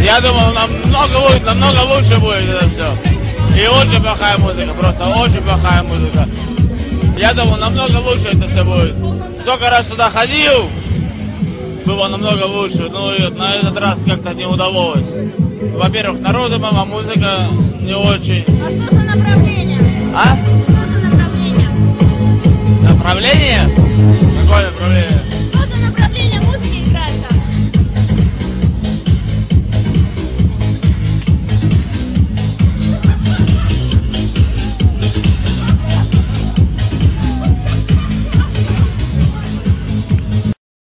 Я думал, намного лучше будет это все. И очень плохая музыка, просто очень плохая музыка. Я думал, намного лучше это все будет. Сколько раз сюда ходил, было намного лучше, но на этот раз как-то не удалось. Во-первых, народу мало, музыка не очень. А что за направление? А? Что за направление? Направление? Какое направление?